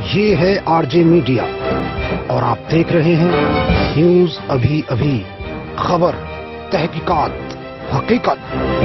ये है RJ media और आप देख रहे हैं न्यूज अभी अभी, खबर, तहकीकात, हकीकत।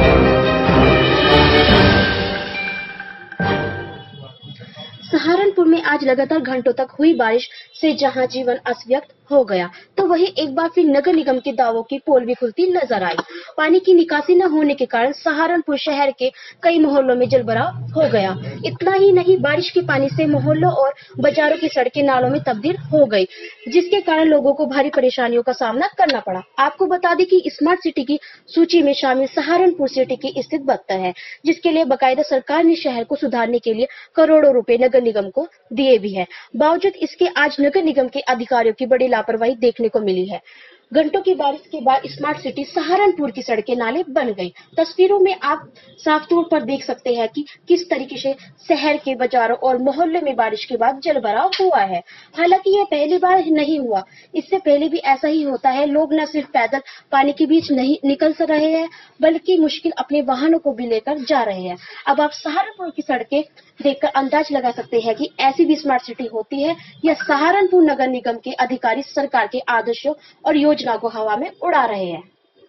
सहारनपुर में आज लगातार घंटों तक हुई बारिश से जहां जीवन अस्त व्यस्त हो गया, तो वहीं एक बार फिर नगर निगम के दावों की पोल भी खुलती नजर आई। पानी की निकासी न होने के कारण सहारनपुर शहर के कई मोहल्लों में जलभराव हो गया। इतना ही नहीं, बारिश के पानी से मोहल्लों और बाजारों की सड़कें नालों में तब्दील हो गई, जिसके कारण लोगों को भारी परेशानियों का सामना करना पड़ा। आपको बता दें कि स्मार्ट सिटी की सूची में शामिल सहारनपुर सिटी की स्थित बख्तर है, जिसके लिए बाकायदा सरकार ने शहर को सुधारने के लिए करोड़ों रुपए नगर निगम को दिए भी है। बावजूद इसके आज नगर निगम के अधिकारियों की बड़ी लापरवाही देखने को मिली है। घंटों की बारिश के बाद स्मार्ट सिटी सहारनपुर की सड़कें नाले बन गई। तस्वीरों में आप साफ तौर पर देख सकते हैं कि किस तरीके से शहर के बाजारों और मोहल्ले में बारिश के बाद जलभराव हुआ है। हालांकि यह पहली बार नहीं हुआ, इससे पहले भी ऐसा ही होता है। लोग न सिर्फ पैदल पानी के बीच नहीं निकल रहे हैं, बल्कि मुश्किल अपने वाहनों को भी लेकर जा रहे हैं। अब आप सहारनपुर की सड़कें देखकर अंदाज लगा सकते हैं कि ऐसी भी स्मार्ट सिटी होती है या सहारनपुर नगर निगम के अधिकारी सरकार के आदर्शों और योजना को हवा में उड़ा रहे हैं।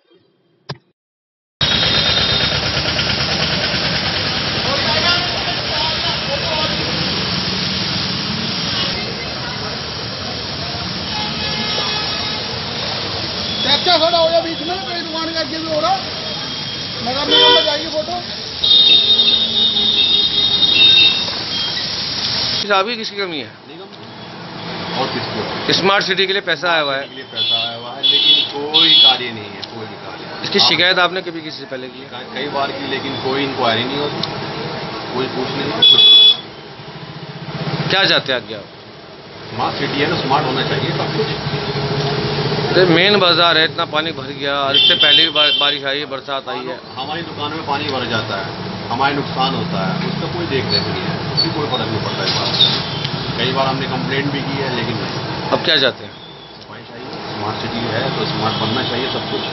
क्या खड़ा हो गया बीच में, कोई दुकान का गिल हो रहा। नगर निगम में जाइए फोटो। अभी किसकी कमी है? और किसको? स्मार्ट सिटी के लिए पैसा आया हुआ है, लेकिन कोई कार्य नहीं है, कोई भी कार्य। इसकी शिकायत आपने कभी किसी से पहले की है? कई बार की, लेकिन कोई इंक्वायरी नहीं होती, कोई पूछ नहीं। क्या चाहते हैं आगे आप? स्मार्ट सिटी है ना, स्मार्ट होना चाहिए सब कुछ। मेन बाजार है, इतना पानी भर गया, और इससे पहले भी बारिश आई है, बरसात आई है। हमारी दुकान में पानी भर जाता है, हमारे नुकसान होता है, उसका कोई देख रेख नहीं है, उसकी कोई फर्क नहीं पड़ता है। कई बार हमने कंप्लेंट भी की है, लेकिन नहीं। अब क्या चाहते हैं? सफाई चाहिए, स्मार्ट सिटी है तो स्मार्ट बनना चाहिए सब कुछ।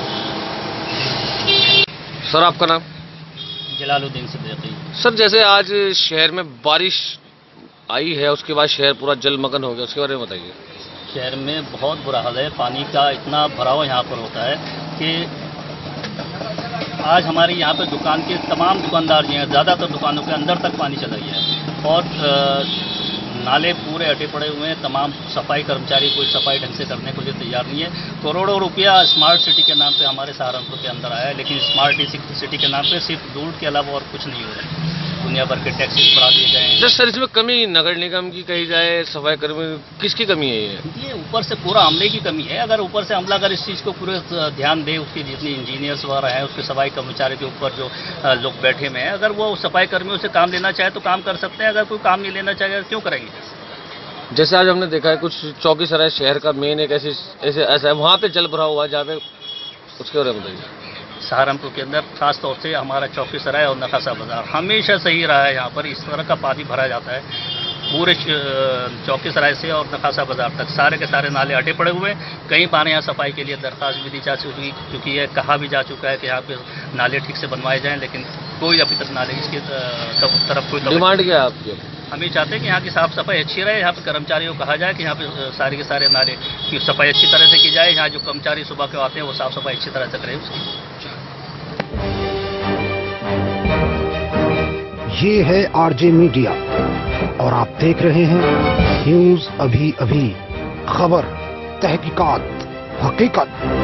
सर, आपका नाम? जलालुद्दीन सिद्दीकी। सर, जैसे आज शहर में बारिश आई है, उसके बाद शहर पूरा जलमग्न हो गया, उसके बारे में बताइए। शहर में बहुत बुरा हाल है, पानी का इतना भराव यहाँ पर होता है कि आज हमारे यहाँ पर दुकान के तमाम दुकानदार जो हैं, ज़्यादातर दुकानों के अंदर तक पानी चला गया है और नाले पूरे अटे पड़े हुए हैं। तमाम सफाई कर्मचारी कोई सफाई ढंग से करने को लिए तैयार नहीं है। करोड़ों रुपया स्मार्ट सिटी के नाम पे हमारे सहारनपुर के अंदर आया है, लेकिन स्मार्ट सिटी के नाम पे सिर्फ लूट के अलावा और कुछ नहीं हो रहा है। दुनिया भर के टैक्सेस बढ़ा दिए गए हैं। सर, इसमें कमी नगर निगम की कही जाए, सफाई कर्मी किसकी कमी है? ये ऊपर से पूरा अमले की कमी है। अगर ऊपर से अमला अगर इस चीज़ को पूरे ध्यान दे, उसके जितने इंजीनियर्स वगैरह हैं, उसके सफाई कर्मचारी के ऊपर जो लोग बैठे हुए हैं, अगर वो सफाई कर्मियों से काम लेना चाहे तो काम कर सकते हैं। अगर कोई काम नहीं लेना चाहे क्यों करेंगे? जैसे आज हमने देखा है कुछ चौकी सराय शहर का मेन एक ऐसा है, वहाँ पे जल भरा हुआ, जहाँ पे उसके बारे में बताइए। सहारनपुर के अंदर खास तौर से हमारा चौकी सराय और नखासा बाजार हमेशा सही रहा है। यहाँ पर इस तरह का पानी भरा जाता है, पूरे चौकी सराय से और नखासा बाजार तक सारे के सारे नाले अटे पड़े हुए हैं। कई बार यहाँ सफाई के लिए दरख्वास्त भी दी जा चुकी है, कहा भी जा चुका है कि यहाँ पे नाले ठीक से बनवाए जाएँ, लेकिन कोई अभी तक नाले इसकी तरफ कोई डिमांड क्या है आपकी? हम ये चाहते हैं कि यहाँ की साफ सफाई अच्छी रहे। यहाँ पे कर्मचारियों को कहा जाए कि यहाँ पे सारे के सारे नाले की सफाई अच्छी तरह से की जाए। यहाँ जो कर्मचारी सुबह के आते हैं वो साफ सफाई अच्छी तरह से करें उसकी। ये है आरजे मीडिया और आप देख रहे हैं न्यूज अभी अभी, खबर, तहकीकात, हकीकत।